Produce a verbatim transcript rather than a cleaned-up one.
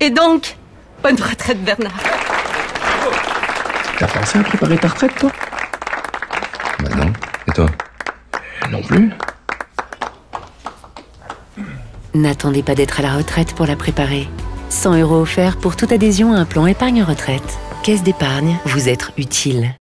Et donc, bonne retraite, Bernard. T'as pensé à préparer ta retraite, toi? Bah non. Et toi? Non plus. N'attendez pas d'être à la retraite pour la préparer. cent euros offerts pour toute adhésion à un plan épargne retraite. Caisse d'épargne, vous être utile.